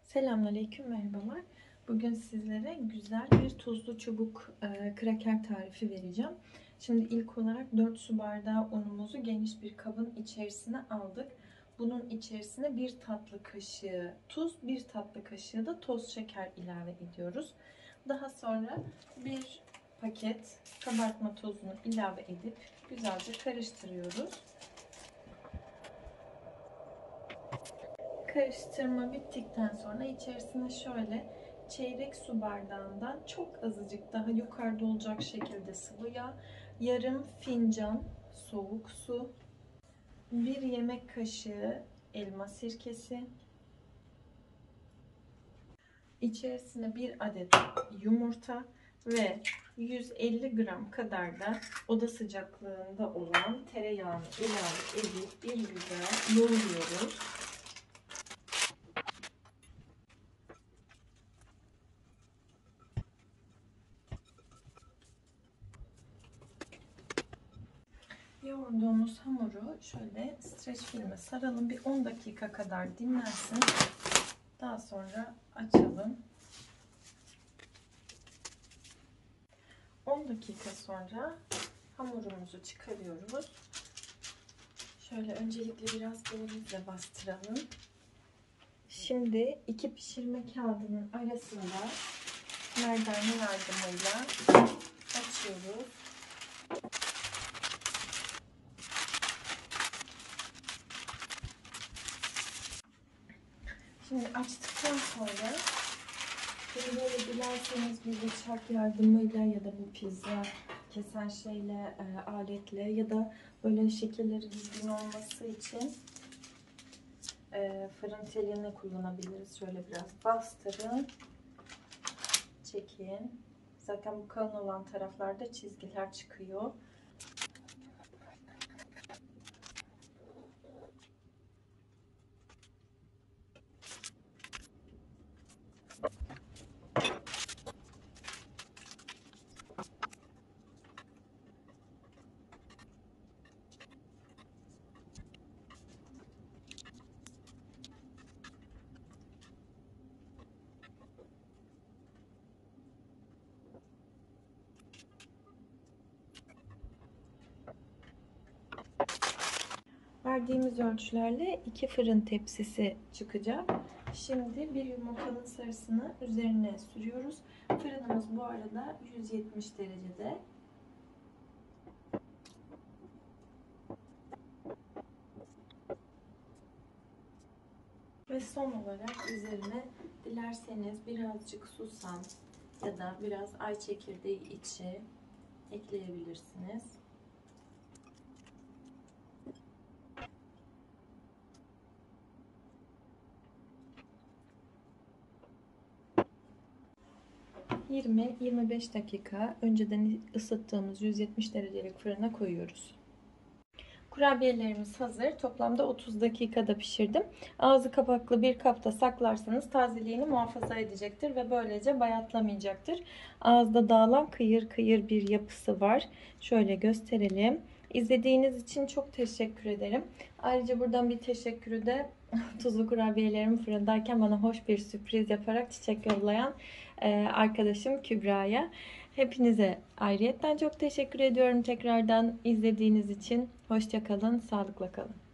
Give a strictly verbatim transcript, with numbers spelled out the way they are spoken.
Selamünaleyküm, merhabalar. Bugün sizlere güzel bir tuzlu çubuk e, kraker tarifi vereceğim. Şimdi ilk olarak dört su bardağı unumuzu geniş bir kabın içerisine aldık. Bunun içerisine bir tatlı kaşığı tuz, bir tatlı kaşığı da toz şeker ilave ediyoruz. Daha sonra bir paket kabartma tozunu ilave edip güzelce karıştırıyoruz. Karıştırma bittikten sonra içerisine şöyle çeyrek su bardağından çok azıcık daha yukarıda olacak şekilde sıvı yağ, yarım fincan soğuk su, bir yemek kaşığı elma sirkesi, içerisine bir adet yumurta ve yüz elli gram kadar da oda sıcaklığında olan tereyağını ilave edip bir güzel yoğuruyoruz. Yoğurduğumuz hamuru şöyle streç filme saralım. Bir on dakika kadar dinlensin. Daha sonra açalım. on dakika sonra hamurumuzu çıkarıyoruz. Şöyle öncelikle biraz elimizle bastıralım. Şimdi iki pişirme kağıdının arasında merdane yardımıyla açıyoruz. Şimdi açtıktan sonra bunu böyle dilerseniz bir bıçak yardımıyla ya da bir pizza kesen şeyle, e, aletle ya da böyle şekilleri düzgün olması için e, fırın telini kullanabiliriz. Şöyle biraz bastırın, çekin. Zaten bu kalın olan taraflarda çizgiler çıkıyor. Verdiğimiz ölçülerle iki fırın tepsisi çıkacak. Şimdi bir yumurtanın sarısını üzerine sürüyoruz. Fırınımız bu arada yüz yetmiş derecede. Ve son olarak üzerine dilerseniz birazcık susam ya da biraz ay çekirdeği içi ekleyebilirsiniz. yirmi yirmi beş dakika önceden ısıttığımız yüz yetmiş derecelik fırına koyuyoruz. Kurabiyelerimiz hazır. Toplamda otuz dakikada pişirdim. Ağzı kapaklı bir kapta saklarsanız tazeliğini muhafaza edecektir ve böylece bayatlamayacaktır. Ağızda dağılan kıyır kıyır bir yapısı var. Şöyle gösterelim. İzlediğiniz için çok teşekkür ederim. Ayrıca buradan bir teşekkürü de tuzlu kurabiyelerimi fırındayken bana hoş bir sürpriz yaparak çiçek yollayan arkadaşım Kübra'ya. Hepinize ayrıyetten çok teşekkür ediyorum tekrardan izlediğiniz için. Hoşça kalın, sağlıkla kalın.